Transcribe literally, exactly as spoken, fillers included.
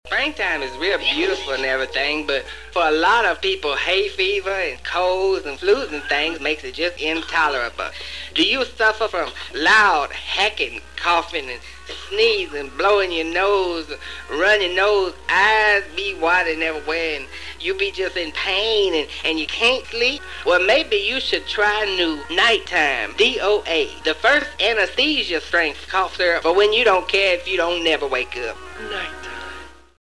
Springtime is real beautiful and everything, but for a lot of people, hay fever and colds and flus and things makes it just intolerable. Do you suffer from loud hacking, coughing, and sneezing, blowing your nose, running nose, eyes be watering everywhere, and you be just in pain and, and you can't sleep? Well, maybe you should try new NightTime, D O A, the first anesthesia strength cough syrup for when you don't care if you don't never wake up. Night.